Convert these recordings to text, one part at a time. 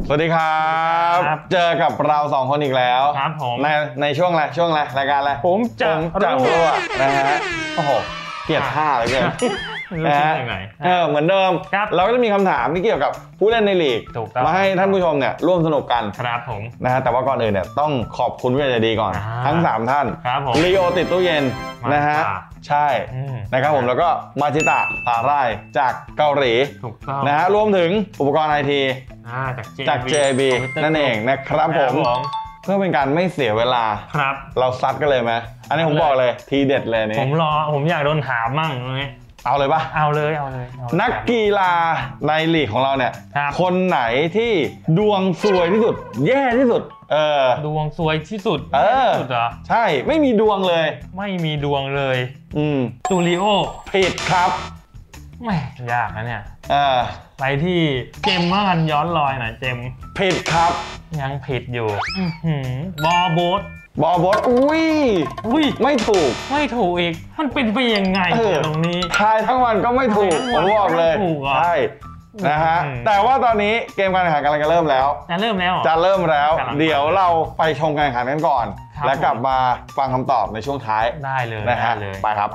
สวัสดีครับเจอกับเรา2คนอีกแล้วครับผมในช่วงอะไรรายการอะไรผมจะรู้นะฮะโอ้โหเกลียดท่าเลยเกินนะฮะเหมือนเดิมเราก็จะมีคำถามที่เกี่ยวกับผู้เล่นในลีกมาให้ท่านผู้ชมเนี่ยร่วมสนุกกันครับผมนะฮะแต่ว่าก่อนอื่นเนี่ยต้องขอบคุณผู้ใหญ่ใจดีก่อนทั้ง3ท่านลีโอติดตู้เย็นนะฮะใช่นะครับผมแล้วก็มาชิตะพาร่ายจากเกาหลีนะฮะรวมถึงอุปกรณ์ไอทีจาก JB นั่นเองนะครับผมเพื่อเป็นการไม่เสียเวลาครับเราซัดกันเลยไหมอันนี้ผมบอกเลยทีเด็ดเลยนี่ผมอยากโดนถามมั่งเลยเอาเลยปะเอาเลยนักกีฬาในลีกของเราเนี่ยคนไหนที่ดวงซวยที่สุดแย่ที่สุดดวงซวยที่สุดเหรอใช่ไม่มีดวงเลยไม่มีดวงเลยจูริโอผิดครับไม่ยากนะเนี่ยไปที่เจมว่ากันย้อนรอยหน่อยเจมผิดครับยังผิดอยู่บอโบสอุ้ยไม่ถูกอีกมันเป็นไปยังไงตรงนี้ทายทั้งวันก็ไม่ถูกผมบอกเลยใช่นะฮะแต่ว่าตอนนี้เกมการแข่งขันกำลังจะเริ่มแล้วจะเริ่มแล้วเดี๋ยวเราไปชมการแข่งขันกันก่อนแล้วกลับมาฟังคำตอบในช่วงท้ายได้เลยนะฮะไปครับ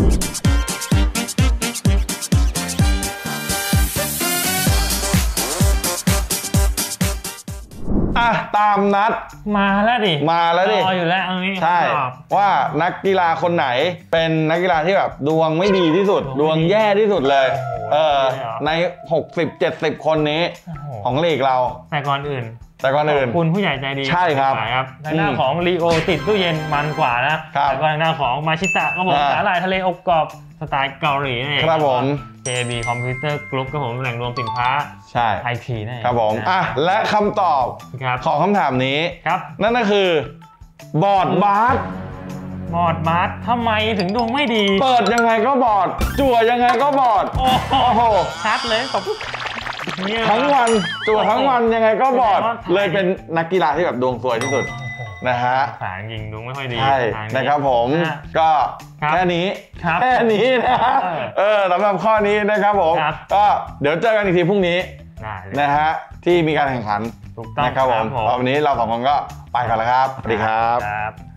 ตามนัดมาแล้วดิรออยู่แล้วอันนี้ใช่ว่านักกีฬาคนไหนเป็นนักกีฬาที่แบบดวงไม่ดีที่สุดดวงแย่ที่สุดเลยใน60-70คนนี้ของลีกเราแต่ก่อนอื่นคุณผู้ใหญ่ใจดีใช่ครับในหน้าของลีโอติดตู้เย็นมันกว่านะแต่ก็ในหน้าของมาชิตะก็บอกสาหร่ายทะเลอบกรอบสไตล์เกาหลีนี่ครับผม JB Computer Group ก็ผมแหล่งรวมสินค้าใช่ IT นั่นเองครับผมและคำตอบของคำถามนี้นั่นก็คือบอร์ดบาสทำไมถึงดวงไม่ดีเปิดยังไงก็บอร์ดจั่วยังไงก็บอร์ดโอ้โหชัดเลยตบทั้งวันจั่วทั้งวันยังไงก็บอร์ดเลยเป็นนักกีฬาที่แบบดวงสวยที่สุดนะฮะสายยิงดวงไม่ค่อยดีใช่นะครับผมก็แค่นี้นะสำหรับข้อนี้นะครับผมก็เดี๋ยวเจอกันอีกทีพรุ่งนี้นะฮะที่มีการแข่งขันนะครับผมวันนี้เรา2คนก็ไปกันแล้วครับสวัสดีครับ